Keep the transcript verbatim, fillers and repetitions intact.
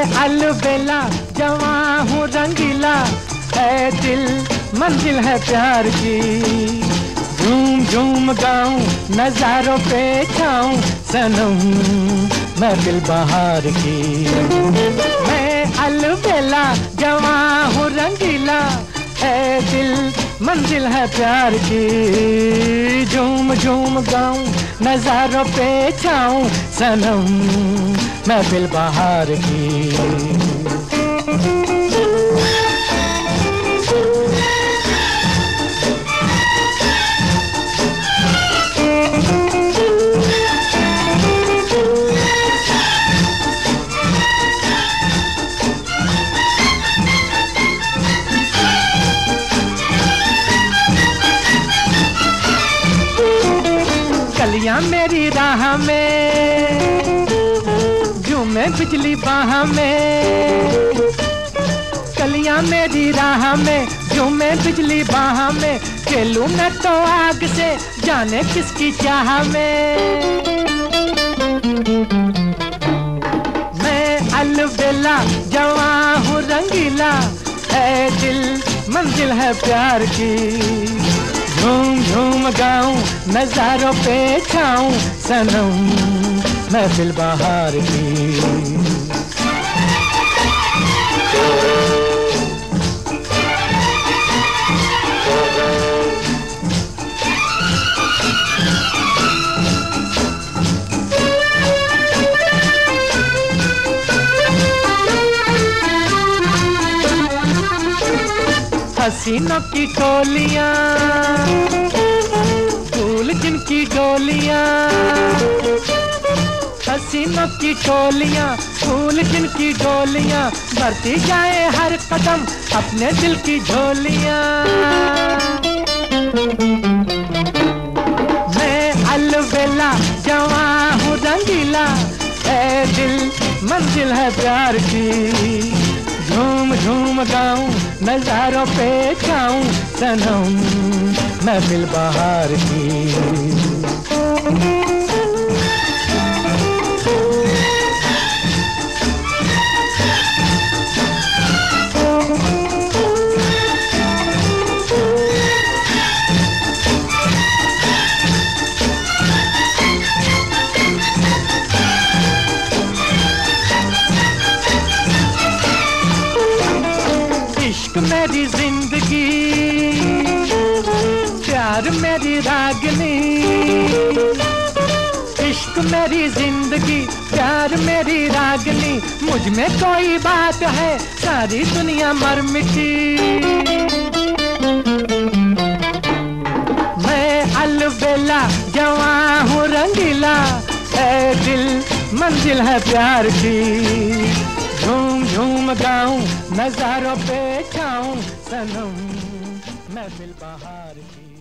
अलबेला जवां हूँ रंगीला, है दिल मंजिल है प्यार की। झूम झूम गाऊं नजारों पे छाऊं सनम महफिल बहार की। मैं अलबेला जवां हूँ रंगीला, है दिल मंजिल है प्यार की। झूम झूम गाऊं नजारों पे छाऊं सनम महफिल बहार की। कलियां मेरी राह में झूमे बिजली बाह में, कलियां मेरी राह में झूमे बिजली बाह में। खेलूं मैं तो आग से जाने किसकी चाह में। मैं अलबेला जवां हूँ रंगीला, है दिल मंजिल है प्यार की। झूम झूम गाऊं नजारों पे छाऊं सनम महफिल बहार की। हसीनों की टोलियां फूल जिनकी डोलियां, हसीनों की टोलियां फूल जिनकी डोलियां। भरती जाए हर कदम अपने दिल की झोलियां। मैं अलबेला जवां हूँ रंगीला, है दिल मंजिल है प्यार की। झूम झूम गाऊं नजारों पे छाऊं सनम महफिल बहार की। इश्क मेरी जिंदगी प्यार मेरी रागनी, इश्क मेरी जिंदगी प्यार मेरी रागनी। मुझ में कोई बात है सारी दुनिया मर मिटी। मैं अलबेला जवां हूँ रंगीला, है दिल मंजिल है प्यार की। झूम झूम गाऊं नजारों पे छाऊं सनम महफिल बहार की।